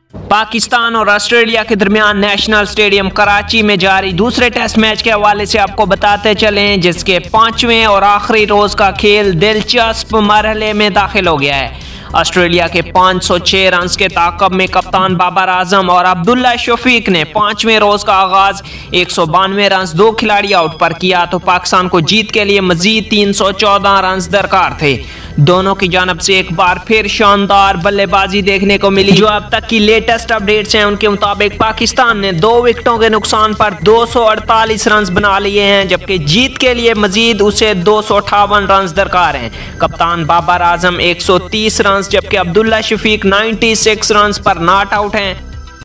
पाकिस्तान और ऑस्ट्रेलिया के दरमियान नेशनल स्टेडियम कराची में जारी दूसरे टेस्ट मैच के हवाले से आपको बताते चलें, जिसके 5वें और आखिरी रोज का खेल दिलचस्प मरहले में दाखिल हो गया है। ऑस्ट्रेलिया के 506 रन के ताकब में कप्तान बाबर आजम और अब्दुल्ला शफीक ने 5वें रोज का आगाज 192 रन 2 खिलाड़ी आउट पर किया, तो पाकिस्तान को जीत के लिए मजीद 314 रन दरकार थे। दोनों की जानब से एक बार फिर शानदार बल्लेबाजी देखने को मिली। जो अब तक की लेटेस्ट अपडेट्स हैं उनके मुताबिक पाकिस्तान ने 2 विकेटों के नुकसान पर 248 रन बना लिए हैं, जबकि जीत के लिए मजीद उसे 258 रन दरकार हैं। कप्तान बाबर आजम 130 रन जबकि अब्दुल्ला शफीक 96 रन पर नॉट आउट हैं।